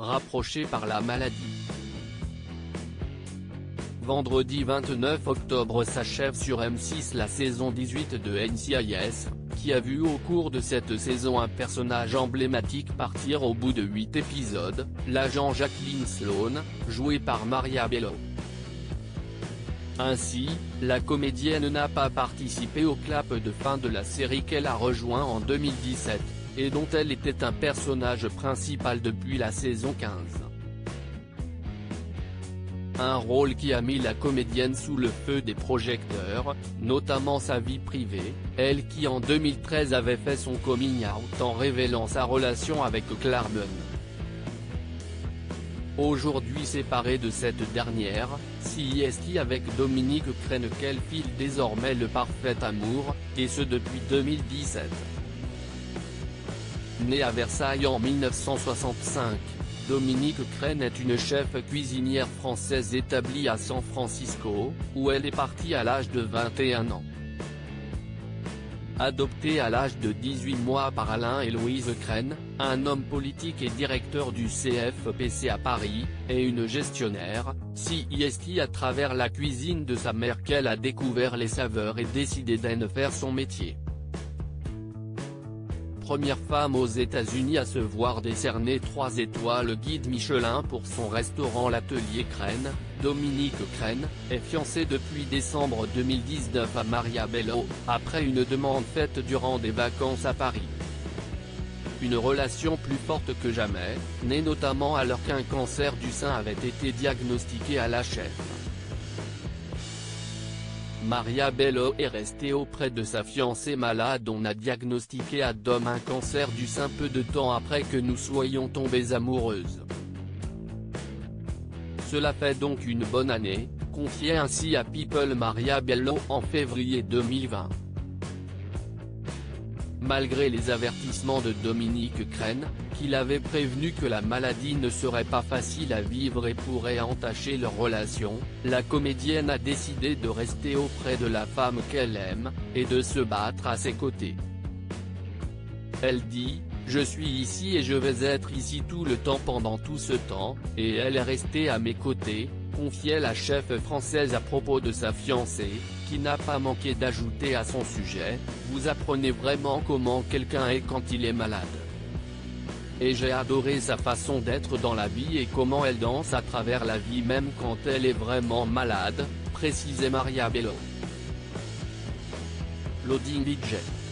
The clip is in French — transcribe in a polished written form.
rapprochée par la maladie. Vendredi 29 octobre s'achève sur M6 la saison 18 de NCIS, qui a vu au cours de cette saison un personnage emblématique partir au bout de 8 épisodes, l'agent Jacqueline Sloan, jouée par Maria Bello. Ainsi, la comédienne n'a pas participé au clap de fin de la série qu'elle a rejoint en 2017, et dont elle était un personnage principal depuis la saison 15. Un rôle qui a mis la comédienne sous le feu des projecteurs, notamment sa vie privée, elle qui en 2013 avait fait son coming out en révélant sa relation avec Claremont. Aujourd'hui séparée de cette dernière, CIST avec Dominique Crenn qu'elle file désormais le parfait amour, et ce depuis 2017. Née à Versailles en 1965. Dominique Crenn est une chef cuisinière française établie à San Francisco, où elle est partie à l'âge de 21 ans. Adoptée à l'âge de 18 mois par Alain et Louise Crenn, un homme politique et directeur du CFPC à Paris, et une gestionnaire, CIST à travers la cuisine de sa mère qu'elle a découvert les saveurs et décidé d'en faire son métier. Première femme aux États-Unis à se voir décerner 3 étoiles guide Michelin pour son restaurant L'Atelier Crenn, Dominique Crenn est fiancée depuis décembre 2019 à Maria Bello, après une demande faite durant des vacances à Paris. Une relation plus forte que jamais, née notamment alors qu'un cancer du sein avait été diagnostiqué à la chef. Maria Bello est restée auprès de sa fiancée malade. On a diagnostiqué à Dom un cancer du sein peu de temps après que nous soyons tombées amoureuses. Cela fait donc une bonne année, confiait ainsi à People Maria Bello en février 2020. Malgré les avertissements de Dominique Crenn, qui l'avait prévenu que la maladie ne serait pas facile à vivre et pourrait entacher leur relation, la comédienne a décidé de rester auprès de la femme qu'elle aime, et de se battre à ses côtés. Elle dit « Je suis ici et je vais être ici tout le temps pendant tout ce temps, et elle est restée à mes côtés », confiait la chef française à propos de sa fiancée, qui n'a pas manqué d'ajouter à son sujet « Vous apprenez vraiment comment quelqu'un est quand il est malade. Et j'ai adoré sa façon d'être dans la vie et comment elle danse à travers la vie même quand elle est vraiment malade », précisait Maria Bello. Loading DJ.